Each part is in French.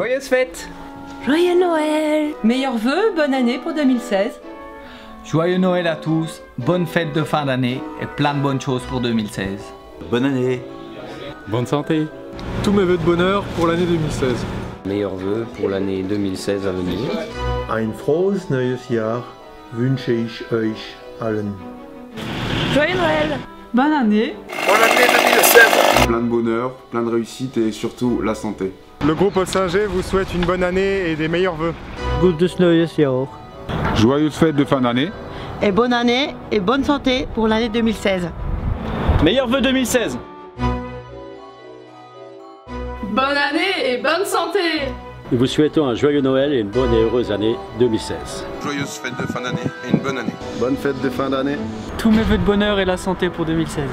Joyeuses fêtes! Joyeux Noël! Meilleurs vœux, bonne année pour 2016. Joyeux Noël à tous, bonne fête de fin d'année et plein de bonnes choses pour 2016. Bonne année. Bonne santé. Tous mes vœux de bonheur pour l'année 2016. Meilleurs vœux pour l'année 2016 à venir. Ein frohes neues Jahr wünsche ich euch allen. Joyeux Noël! Bonne année! Bonne année 2016! Plein de bonheur, plein de réussite et surtout la santé. Le groupe Ossinger vous souhaite une bonne année et des meilleurs vœux. Gutes neues Jahr. Joyeuses fêtes de fin d'année. Et bonne année et bonne santé pour l'année 2016. Meilleurs vœux 2016. Bonne année et bonne santé. Nous vous souhaitons un joyeux Noël et une bonne et heureuse année 2016. Joyeuses fêtes de fin d'année et une bonne année. Bonne fête de fin d'année. Tous mes vœux de bonheur et la santé pour 2016.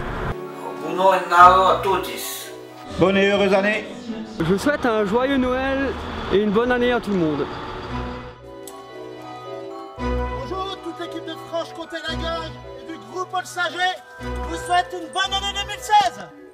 Bonne et heureuse année. Je vous souhaite un joyeux Noël et une bonne année à tout le monde. Bonjour toute l'équipe de Franche-Comté-Lagage et du groupe Ossinger vous souhaite une bonne année 2016.